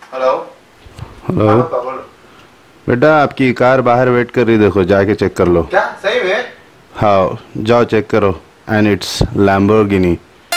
Hello hello बेटा, आपकी car बाहर वेट कर रही, देखो जाके चेक कर लो। क्या सही में? हाँ जाओ चेक करो। And it's Lamborghini.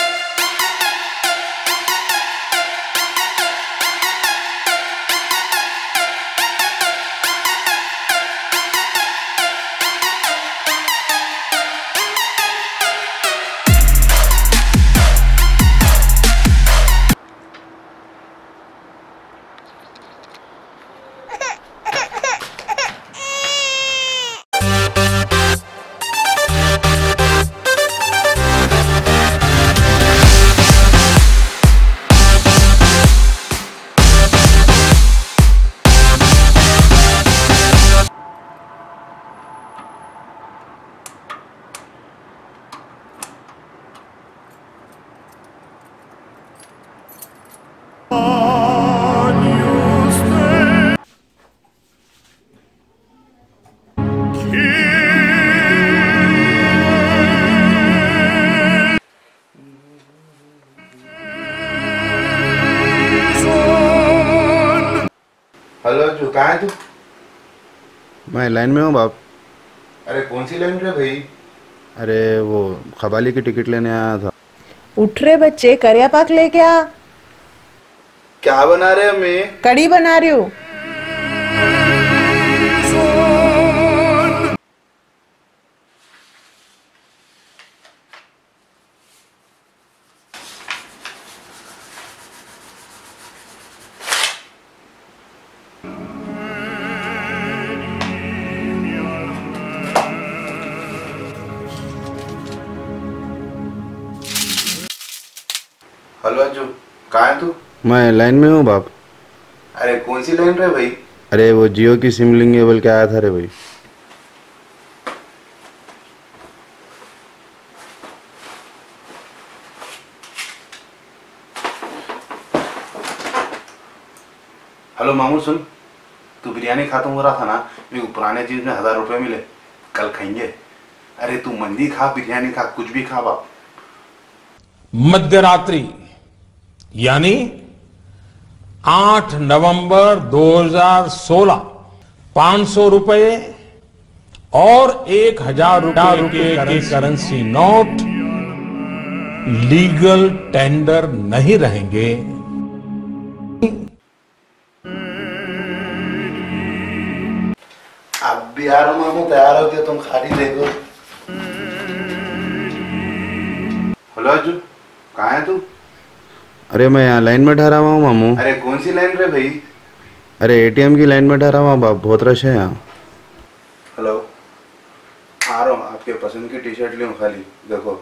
हेलो जो कहाँ है तू? मैं लाइन में हूँ बाप। अरे कौन सी लाइन रे भाई? अरे वो कबाली की टिकट लेने आया था। उठ रे बच्चे, करिया पाक लेके आ। क्या बना रहे अम्मी? कड़ी बना रही हूँ। हेलो जो कहाँ है तू? मैं लाइन में हूँ बाप। अरे कौन सी लाइन रे भाई? अरे वो जियो की सिम लेंगे बोल के आया था रे भाई। हेलो मामू सुन, तू बिरयानी खाता हो रहा था ना, मेरे को पुराने चीज में 1000 रुपये मिले, कल खाएंगे। अरे तू मंदी खा, बिरयानी खा, कुछ भी खा बाप। मध्यरात्रि यानी 8 नवंबर 2016 500 रुपए और 1000 रुपए के करेंसी नोट लीगल टेंडर नहीं रहेंगे। अब भी यार मामू तैयार हो गया, तुम खाली देखो। हेलो अज्जू, कहाँ है तू? अरे मैं यहाँ लाइन में ठहरा हुआ हूँ मामू। अरे कौन सी लाइन रे भाई? अरे एटीएम की लाइन में ठहरा हुआ हूँ बाप, बहुत रश है यहाँ। हेलो, आ रहा हूँ, आपके पसंद की टी शर्ट लूँ, खाली देखो।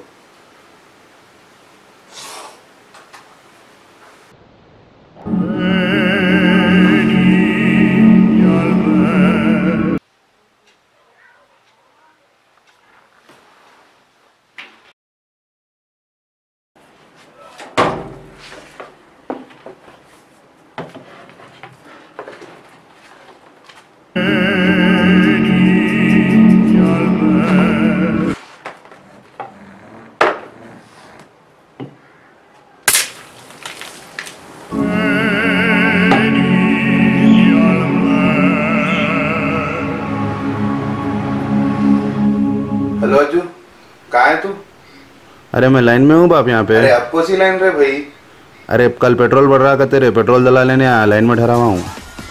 हेलो अज्जू, कहाँ है तू? अरे मैं लाइन में हूँ बाप यहाँ पे। अरे अब कौन सी लाइन रे भाई? अरे कल पेट्रोल बढ़ रहा था, तेरे पेट्रोल डला लेने आया, लाइन में ठहरा हुआ हूँ।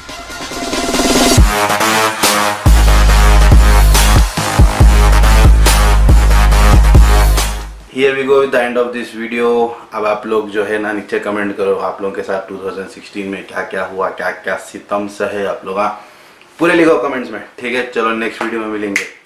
Here we go with the end of this video। अब आप लोग जो है ना नीचे कमेंट करो, आप लोगों के साथ 2016 में क्या क्या हुआ, क्या क्या सितम सहे आप लोग। हाँ पूरे लिखो कमेंट्स में, ठीक है? चलो नेक्स्ट वीडियो में मिलेंगे।